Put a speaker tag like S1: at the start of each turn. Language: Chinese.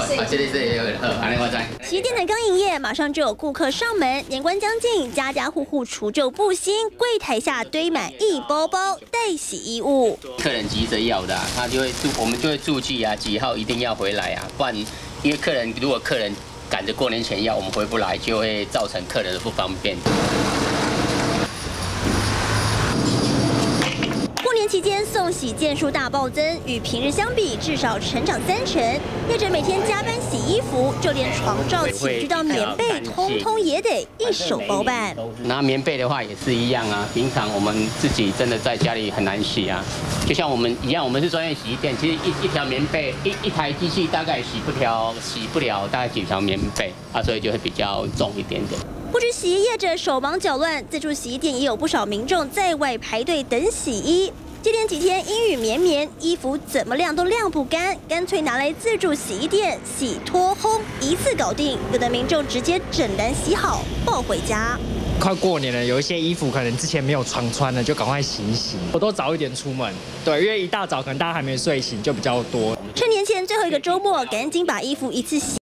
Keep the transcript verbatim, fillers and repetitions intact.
S1: 啊，这里这里呃，安尼我知。
S2: 洗衣店才刚营业，马上就有顾客上门，年关将近，家家户户除旧布新，柜台下堆满一包包待洗衣物。
S1: 客人急着要的、啊，他就会注，我们就会注记啊，几号一定要回来啊，不然因为客人如果客人赶着过年前要，我们回不来，就会造成客人的不方便。
S2: 过年期间送洗件数大暴增，与平日相比至少成长三成。业者每天加班洗衣服，就连床罩、起居到棉被，通通也得一手包办。
S1: 拿棉被的话也是一样啊，平常我们自己真的在家里很难洗啊。就像我们一样，我们是专业洗衣店，其实一一条棉被一一台机器大概洗不了洗不了大概几条棉被啊，所以就会比较重一点点。
S2: 不止洗衣业者手忙脚乱，自助洗衣店也有不少民众在外排队等洗衣。接连几天阴雨绵绵，衣服怎么晾都晾不干，干脆拿来自助洗衣店洗脱烘，一次搞定。有的民众直接整篮洗好抱回家。
S3: 快过年了，有一些衣服可能之前没有常穿的，就赶快洗一洗。我都早一点出门，对，因为一大早可能大家还没睡醒，就比较多。
S2: 趁年前最后一个周末，赶紧把衣服一次洗